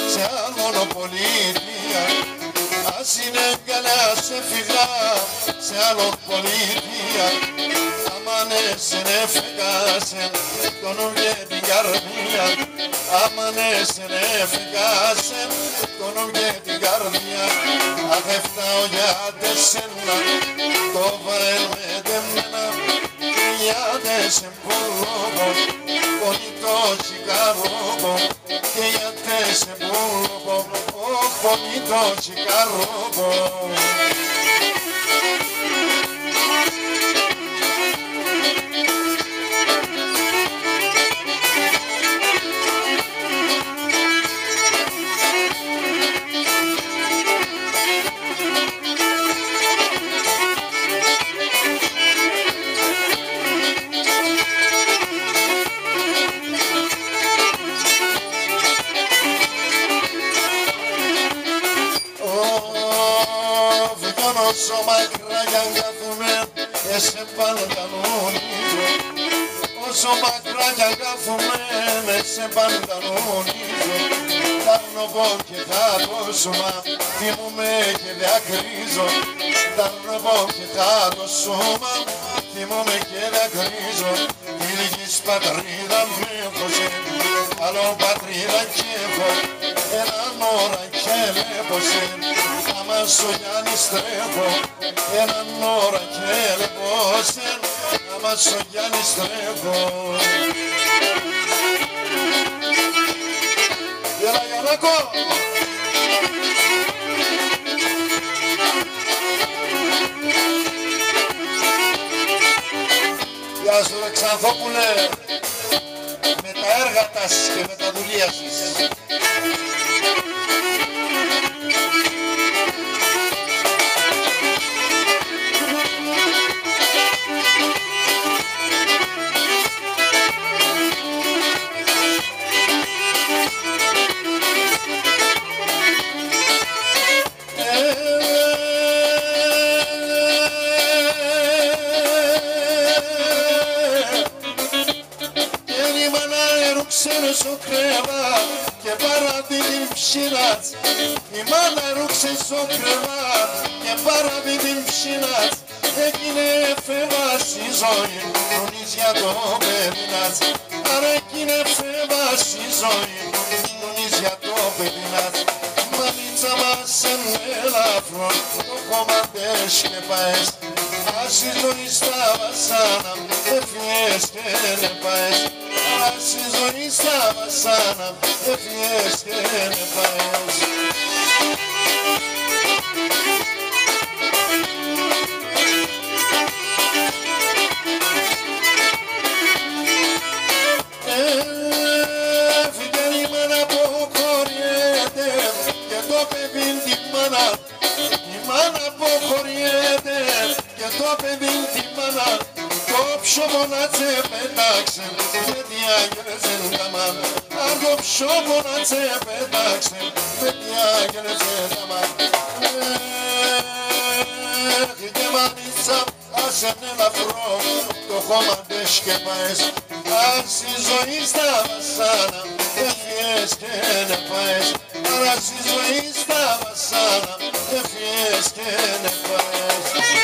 σε άλλον πολιτεία. Ας είναι καλά σε φυγά σε άλλον πολιτεία. Αμάν εσένε φεγάσε τον ουγε την καρδία. Αμάν εσένε φεγάσε τον ουγε την καρδία. Αχ έφταω για τεσένα το βαρέλ με τεμένα. Για τεσεν πουλόπο πονητό τσικαρόπο. Και για τεσεν πουλόπο πονητό τσικαρόπο. Όσο μακρά κι αν κάθομαι, σε παντανονίζω. Όσο μακρά κι αν κάθομαι, σε παντανονίζω. Ταρνωβώ και κάτω σώμα, θυμούμαι και διακρίζω. Ταρνωβώ και κάτω σώμα, θυμούμαι και διακρίζω. Τη λίγης πατρίδα με έδωσε, άλλο πατρίδα κι έχω. Έναν ώρα και λέπωσε, άμα στο Γιάννη στρέφω. Έναν ώρα και λέπωσε, άμα στο Γιάννη στρέφω. Έλα Γιαννάκο! Γεια σου ρε Ξανθόπουλε, με τα έργα τας και με τα δουλεία σας. Στο κρέβα και παραδεί την ψήνατς. Η μάνα ρούξε στο κρέβα και παραδεί την ψήνατς. Έγινε φεύγας η ζωή, νουνείς για το παιδινάτς. Άρα έγινε φεύγας η ζωή, νουνείς για το παιδινάτς. Μανίτσα μας εν ελαφρό, το κομμάτες και πάες. Ας η ζωή στα βασάνα, έφυγες και δεν πάες. Ας η ζωή στα βασάνα, έφυγες και δεν πάες. Έφυγε η μάνα που χωριέται και το παιδί τη μάνα. Η μάνα που χωριέται και το παιδί τη μάνα. Το ψωμονάτσε πέταξε, γιατί άγγελες δεν ταμάν. Αν το ψωμονάτσε πέταξε, γιατί άγγελες δεν ταμάν. Και μανίτσα, ας είναι ελαφρό, το χώμα δεν σκεπάες. Ας η ζωή στα βασάνα, έφυγες και δεν πάες. Ας η ζωή στα βασάνα, έφυγες και δεν πάες.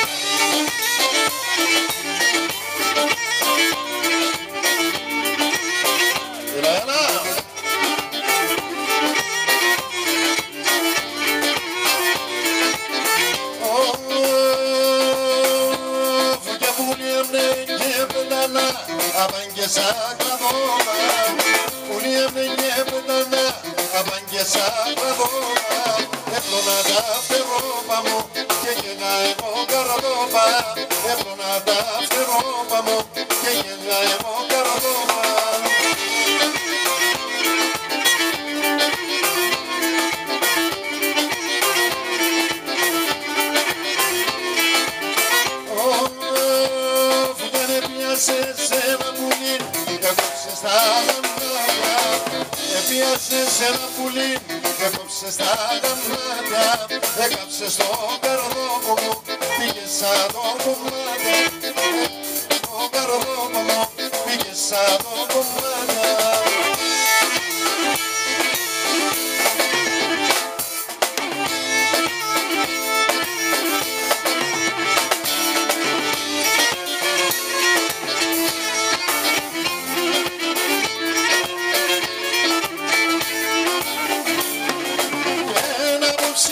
Σακραβόβα, ουλιέμνε και πετανά, απάγγε σακραβόβα. Έπλωνα τα φτερόπα μου και γέννα εγώ καρδόβα. Έπλωνα τα φτερόπα μου και γέννα εγώ καρδόβα. Φουγάνε πιάσε σε ένα πουλί, έκοψε στα γαμμάτια. Έπιασε σε ένα πουλί, έκοψε στα γαμμάτια. Έκαψε στο καρδόκο μου, πήγε σαν το κομμάτια. Το καρδόκο μου, πήγε σαν το κομμάτια.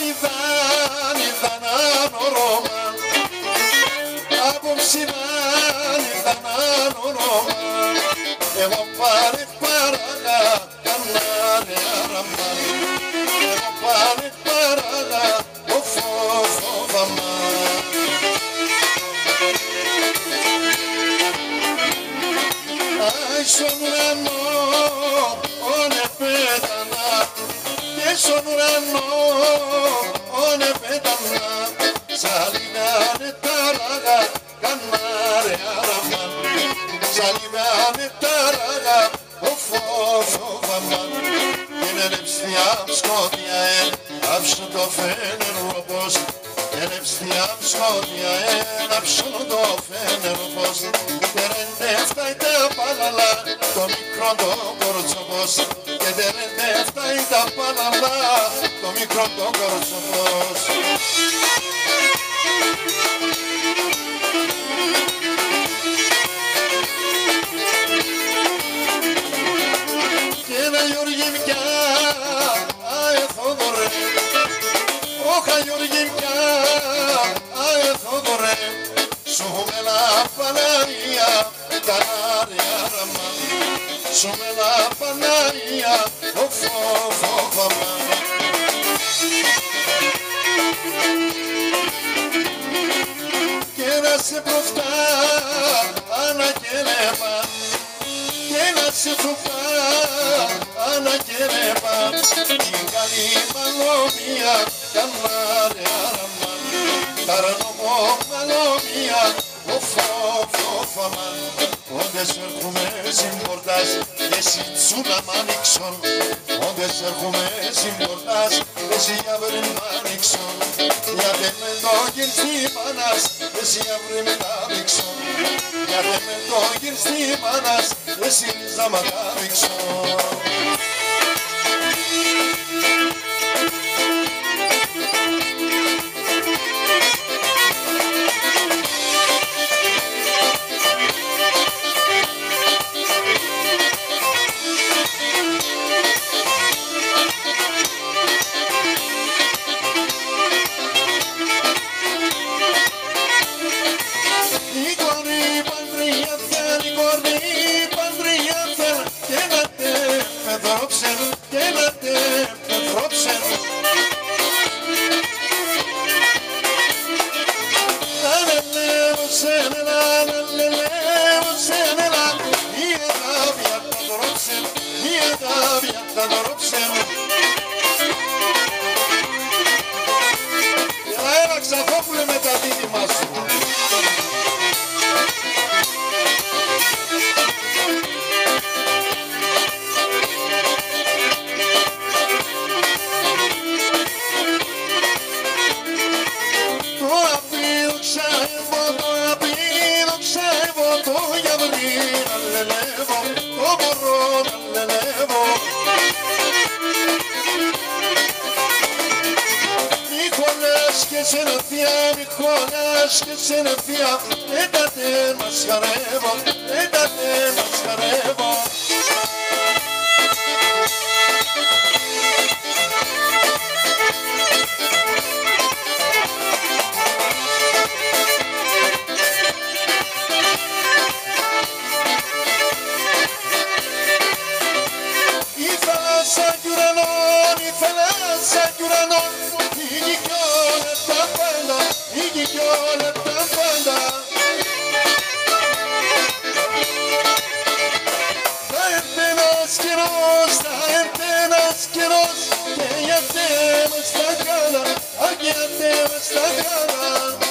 Απόψη δεν ήταν όνομα, απόψη δεν ήταν όνομα, εγώ πάρε παράγα κανάρε αραμά, εγώ πάρε παράγα ο φόβαμα. Αι στον ουρανό όνε πέτανα και στον ουρανό όνε πέτανα σαλίνανε ταράγα κανάρε αραμά, σαλίνανε ταράγα ο φόβαμα. Είναι λεψιά σκότια άψου το φαίνερ όπως, είναι λεψιά σκότια άψου το φαίνερ όπως, τερεντεύτα τα παλαλά το μικρό το κορτσοπός, και τερεντεύτα τα παλαλά το μικρό το κορτσοπός. Και ένα Γιώργη πια, αε Θόδωρε, όχα Γιώργη πια, αε Θόδωρε, σου μέλα Παναγία, κανάρια ραμά, σου μέλα Παναγία, ο φόβαμα. Και να σε προφτά, ανακέλεπα, και να σε προφτά, ανακέλεπα, την καλή μαλωμία, κανάρια ραμά, ταρανόμο μαλωμία, ο φόβαμα. Όντες έρχομαι συμπορτάς, εσύ τσούνα μ' ανοίξον, όντες έρχομαι συμπορτάς, εσύ αύριο μ' ανοίξον, γιατί με το γυρστή μάνας, εσύ αύριο μ' ανοίξον, γιατί με το γυρστή μάνας, εσύ ρίζα μ' ανοίξον. Ξαφόπουλε με τα δίδυμα σου. Το απείδωξα εγώ το γιαυρί να λελεύω, το μπορώ να λελεύω. Και συνεφία, Μιχώνας και συνεφία, έντατε μας χαρεύω, έντατε μας χαρεύω. Η θάλασσα κι ουρανόν, η θάλασσα κι ουρανόν, η κι όλα τα πάντα, η κι όλα τα πάντα. Θα έρθει ένας καιρός, θα έρθει ένας καιρός, και γιατί μες τα καλά, αχ γιατί μες τα καλά.